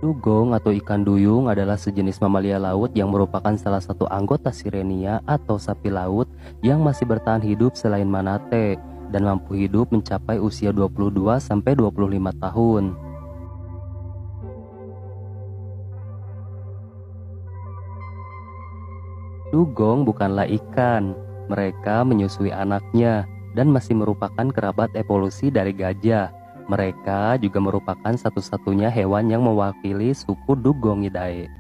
Dugong atau ikan duyung adalah sejenis mamalia laut yang merupakan salah satu anggota Sirenia atau sapi laut yang masih bertahan hidup selain manatee dan mampu hidup mencapai usia 22-25 tahun. Dugong bukanlah ikan, mereka menyusui anaknya dan masih merupakan kerabat evolusi dari gajah. Mereka juga merupakan satu-satunya hewan yang mewakili suku Dugongidae.